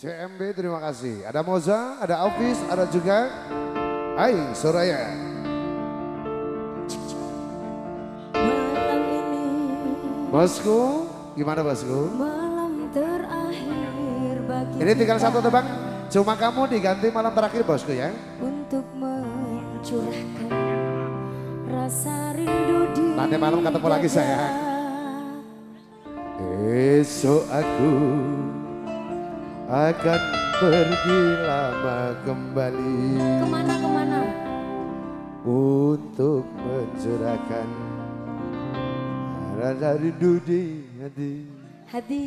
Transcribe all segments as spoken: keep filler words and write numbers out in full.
C M B terima kasih. Ada Moza, ada Alvis, ada juga Hai Soraya. Malam ini Bosku, gimana bosku? malam terakhir bagi Ini tinggal kita satu tebang, cuma kamu diganti malam terakhir bosku ya. untuk mencurahkan rasa rindu di Nanti malam ketemu lagi dada. saya. Esok aku akan pergi lama kembali Kemana kemana? untuk mencurahkan rasa rindu di hati. Hati.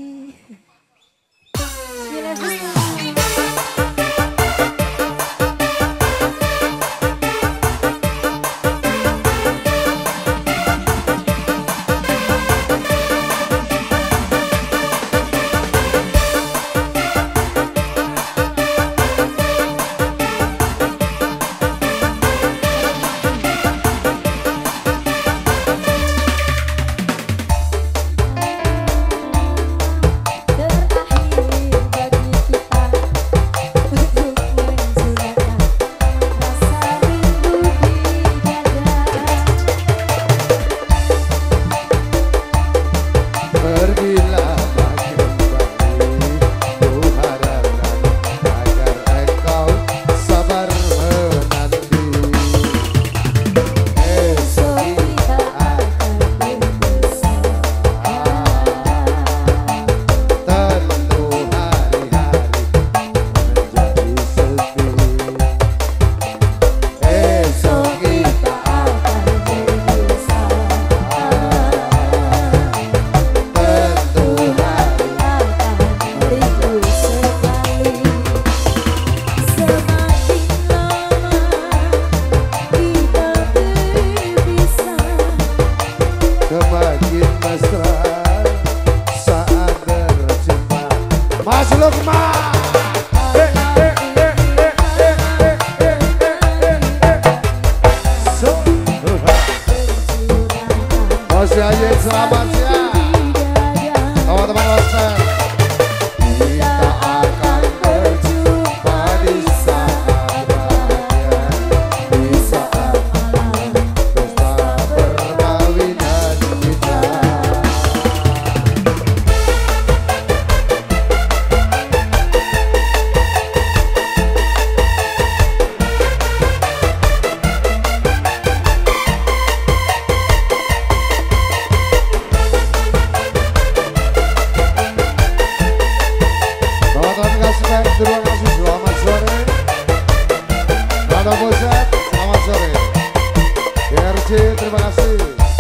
Bila semakin mesra saat berjumpa. Mas Lukman. Mas Yayin selamat siang. Teman-teman Roster. Kita akan berjumpa di saat bahagia, di saat pesta perkawinan kita. Terima kasih, selamat sore. Rada Bosat, selamat sore. D R C, terima kasih.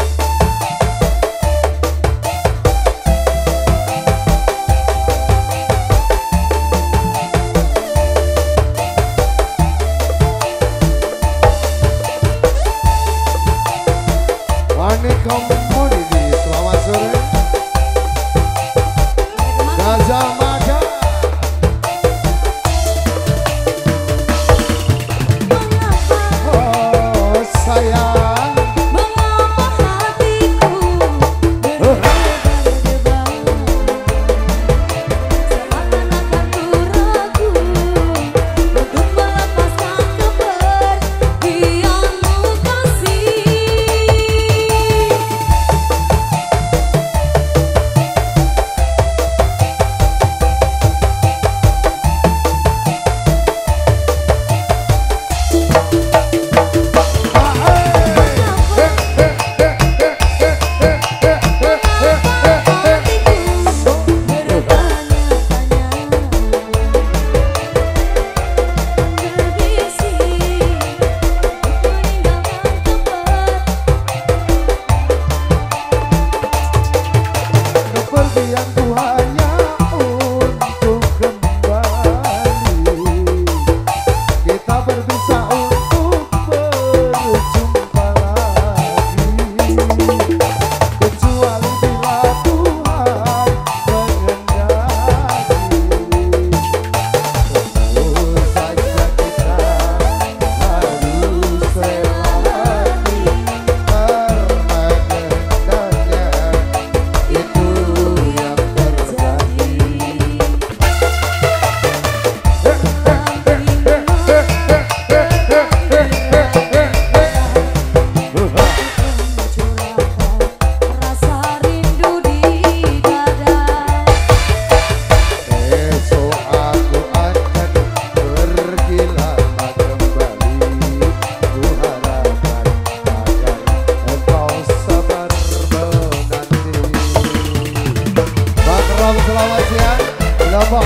Wani Community, selamat sore. Gajah Mada. Sayang,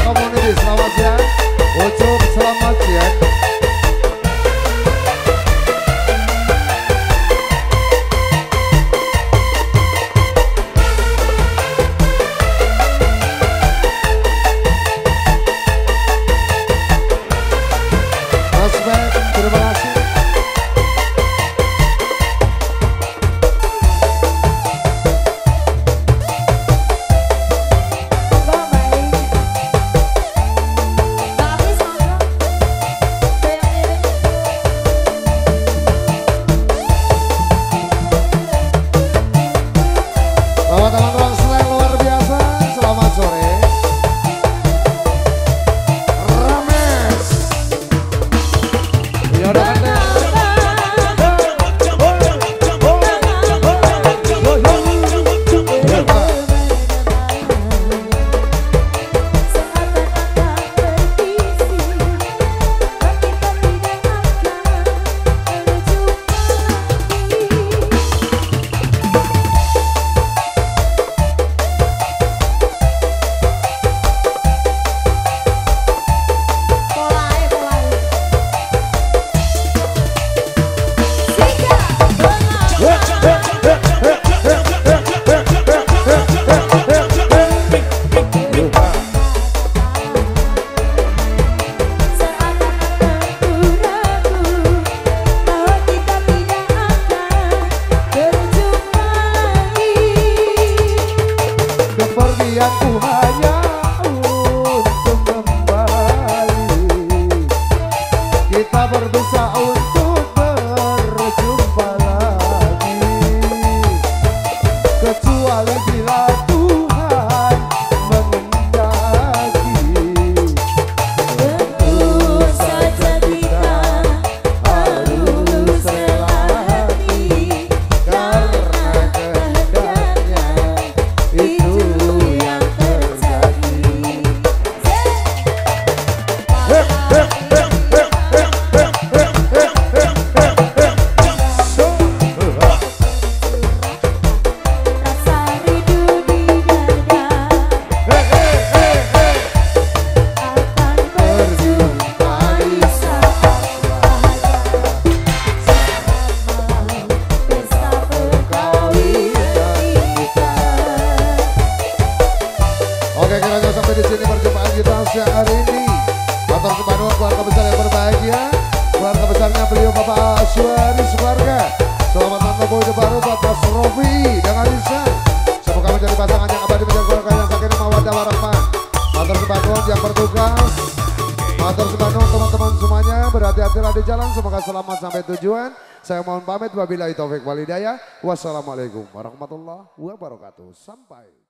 Community, selamat siang. Ucup, selamat siang. Respect, terima kasih. Selamat teman-teman selain luar biasa, selamat sore. Rames. Ya udah kan deh. Kepergianku hanya untuk kembali, kita berbisa untuk berjumpa lagi, kecuali bila Tuhan mengendaki. Tentu saja kita harus rela hati, karena kehendaknya itu yang terjadi. Rasa rindu di dada akan berjumpa di saat bahagia, saat malam pesta perkawinan kita. Oke, kiranya sampai di sini perjumpaan kita siang hari ini. Matur kepada keluarga besar yang berbahagia, keluarga besarnya beliau Bapak Aswari Sukarga. Selamat menempuh baru Bapak Rofi dengan Isa. Semoga menjadi pasangan yang abadi menjadi keluarga yang sakinah mawaddah warahmah. Matur kepada yang bertugas, matur kepada teman-teman semuanya, berhati-hatilah di jalan. Semoga selamat sampai tujuan. Saya mohon pamit, wabillahi taufik wal hidayah. Wassalamualaikum warahmatullahi wabarakatuh. Sampai